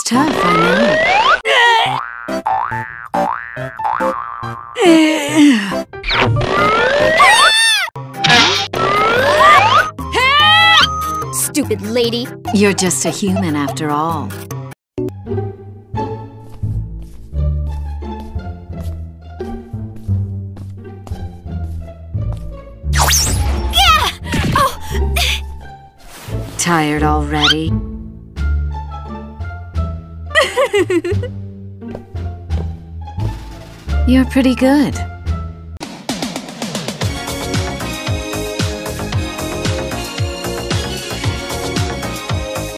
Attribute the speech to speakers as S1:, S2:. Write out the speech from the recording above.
S1: tough, I know.
S2: Stupid lady.
S1: You're just a human after all. Tired already? You're pretty good.